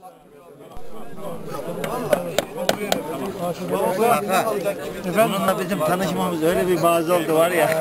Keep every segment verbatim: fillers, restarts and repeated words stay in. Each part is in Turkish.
Kaka, bununla bizim tanışmamız öyle bir bazı oldu var ya.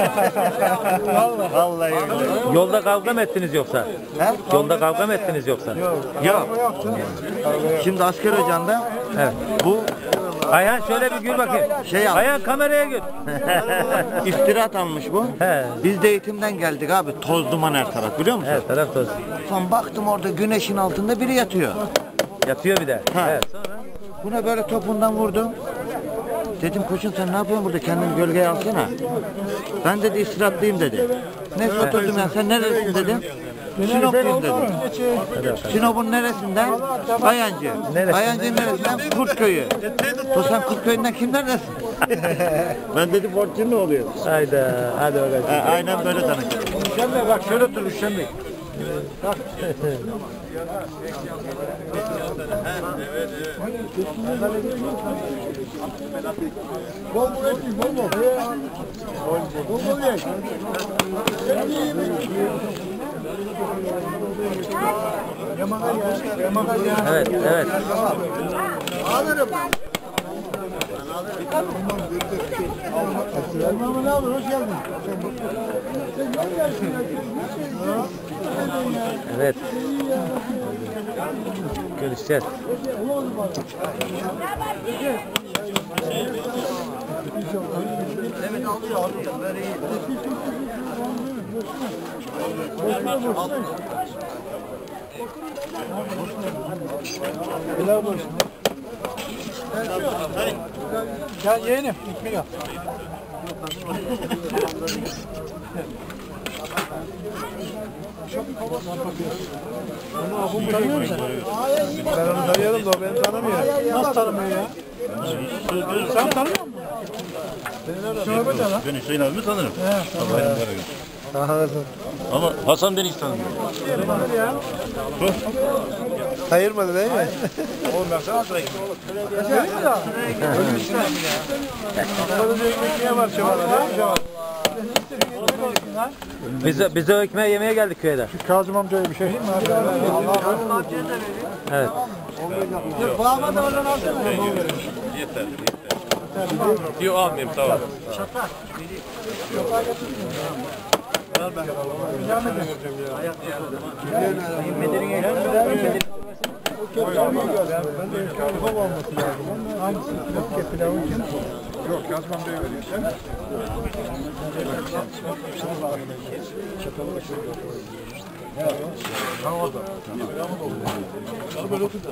Vallahi öyle. Yolda kavga mı ettiniz yoksa? He? Yolda kavga mı ettiniz yoksa? Yok. Şimdi asker ocağında Evet. bu Ayhan şöyle bir gül bakayım. Şey al. Ayhan kameraya gül. İftira almış bu. He. Biz de eğitimden geldik abi. Toz duman her taraf biliyor musun? Evet, taraf toz. Son baktım orada güneşin altında biri yatıyor. Yatıyor bir de. Ha. Evet. Sonra? Buna böyle topundan vurdum. Dedim koçum sen ne yapıyorsun burada, kendini gölgeye alsana. Ben dedi istirahatlıyım dedi. Neyse oturdum ben, sen neredesin dedim. Sinopluyum dedim. Sinop'un neresinden? Bayancı. Bayancı'nın neresinden? Kurtköy'ü. O sen Kurtköy'ünden kimlerdesin? Ben dedim Fortune ne oluyor? Hayda. Hadi bakalım. Ha, aynen böyle tanıştık. Üşenme bak şöyle otur üşenme. Bak. Bol bol et, bol bol. Bol bol ye. Yamaga ya, yamaga ya. Evet, evet. Alırım. Elmamı ne alır? Hoş geldin. Evet. Görüşeceğiz. Evet alıyor alıyor. Böyle iyi. Helal olsun. Gel yeğenim, gitme gel. Onu tanıyor musun? Ben onu tanıyorum da o beni tanımıyor. Nasıl tanımıyor ya? Sen tanımıyor musun? Şöyle lan. Ben Hüseyin abimi tanırım. He. Ama Hasan beni hiç tanımıyor. Hayırmadı değil mi? Oğlum ben sana sorayım. Değil mi daha? Ölmüşsün. Burada bir ekmeğe var Şevval'da değil mi Şevval? Bize, bize ekmeği yemeye geldik köyde. Şu Kazım amcaya bir şey mi? Kazım amcaya da vereyim. Evet. Yok bağıma da oradan alsana. Yeter, yeter. Yok almayayım, tamam. Şaka. Şaka getirdim. Ver ben. Rica mı getireceğim ya? Medeni gelin. Ben de eşkali olması lazım. Hangisi? Yok pilavı için. Yok yazmam diye veriyor. Sen? Çatalı da şöyle yapalım. Tamam o da. Tamam böyle otur da.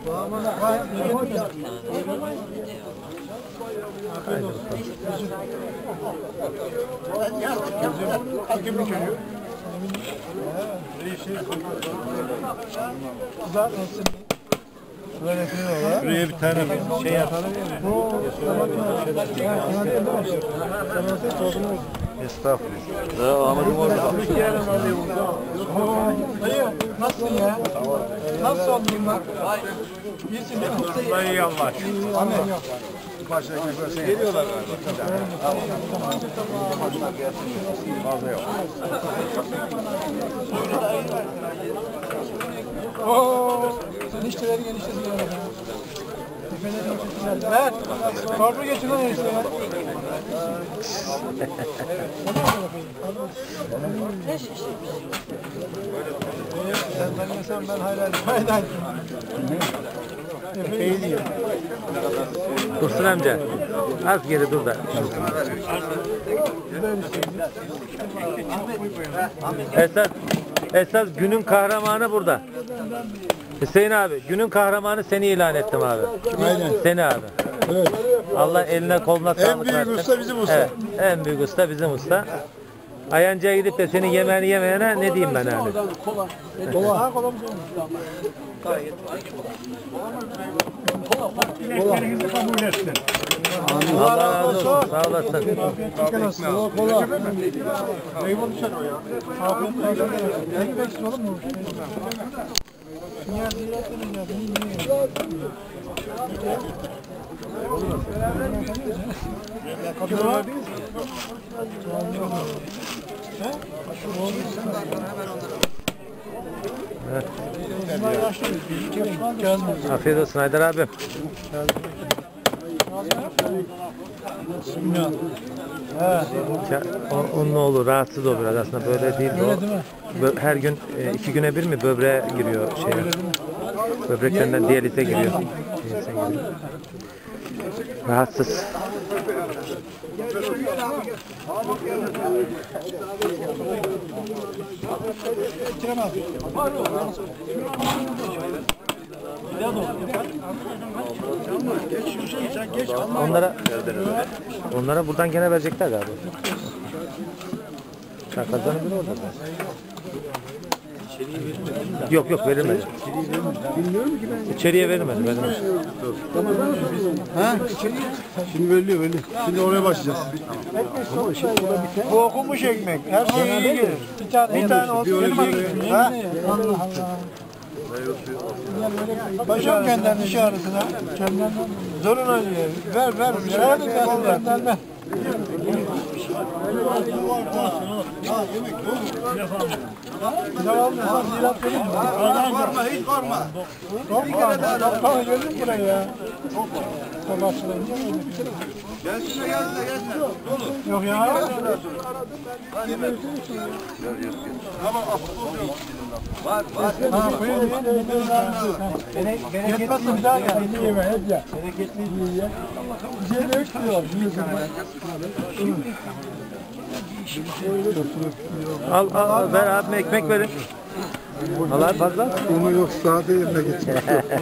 Kim mi geliyor? Buraya bir tane şey yapalım. Estağfurullah. Ahmet'im orada. Nasılsın ya? Nasıl oldun lan? İyisin değil mi? Ben iyi Allah. Amin yok. Geliyorlar Ooo. Sen işçilerin eniştesi ya. Efendim eniştesi. Ver. Korku geçin lan enişte ya. Sen tanıyorsan ben hayran. Hayran. Epey diyor. Dursun amca. Az geri dur da. Esas, esas günün kahramanı burada. Hüseyin abi, günün kahramanı seni ilan ettim abi. Aynen. Seni abi. Evet. Allah eline koluna sağlık büyük versin. usta bizim usta. Evet, en büyük usta bizim usta. Ayancı'ya gidip de senin yemeğini yemeyene ne diyeyim ben yani? Kola. Kola. Kola mı? kabul etsin. Allah razı olsun, sağ olasın. Kola. Kola. Meyve düşer o ya. Afiyet olsun. Ekmeksiz olur mu? Niye diyorsun ya? Niye? Kadınlar değil mi? He? Evet. yaşlı. Gelmez. Afiyet olsun Haydar abi. Bismillah. He. Ya, o- onun oğlu rahatsız o biraz aslında böyle değil. Öyle O, değil mi? bö- her gün e, iki güne bir mi böbreğe giriyor şeye. Böbreklerinden diyalize giriyor. Diyalize giriyor. Rahatsız. Onlara onlara buradan gene verecekler galiba. Çakazların biri orada. Yok yok verilmedi. Bilmiyorum ki ben. İçeriye verilmedi. verilmedi. Ha? Şimdi veriliyor veriliyor. Şimdi oraya başlayacağız. Bu okumuş ekmek. Her şey iyi gelir. Bir tane, bir tane olsun. Ha? Allah Allah. Paşam gönder dışarısına. Zoruna diyor. Ver ver. Ver ver. Ver ver. Devam et. Ziyaret verin. Korkma hiç korkma. Korkma. Korkma gelin buraya ya. Korkma. Gelsene gelsene gelsene. Yok ya. Var var. Ha koyun. Bereketli bir daha gel. Yeme hep ya. Bereketli ye. Bir şey bekliyor. Al, al, al ver abime ekmek verin. Al abi fazla. Onu yok sade yerine getirdim.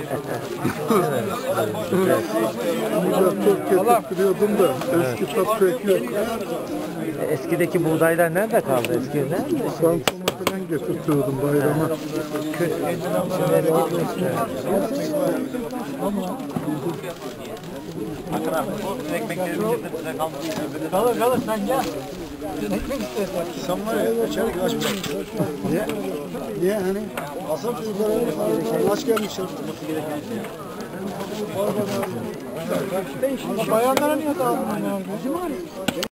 Burada çok getiriyordum da eski tatlı ekmek. Eskideki buğdaylar nerede kaldı? Eski nerede? Samsun'a falan getirtiyordum bayrama. Kalır kalır sen gel. Sen var ya içeri aç bırak. Niye? Niye hani? Asıl çocuklara aç gelmişler. Bayanlara niye dağılmıyor?